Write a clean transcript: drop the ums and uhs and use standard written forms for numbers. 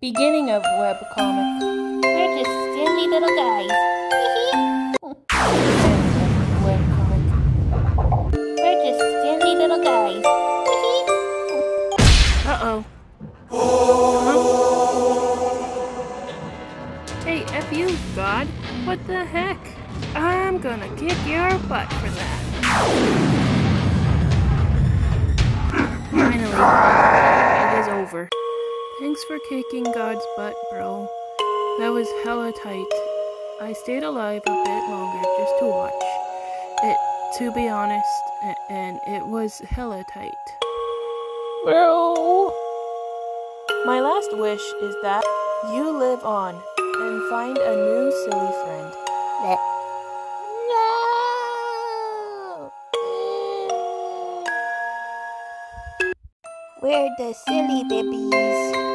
Beginning of webcomic. We're just silly little guys. Webcomic. We're just silly little guys. Uh-oh. Hey, F you, God. What the heck? I'm gonna kick your butt for that. Finally, it is over. Thanks for kicking God's butt, bro. That was hella tight. I stayed alive a bit longer just to watch it, to be honest, and it was hella tight. Bro! My last wish is that you live on and find a new silly friend. No! We're the silly babies.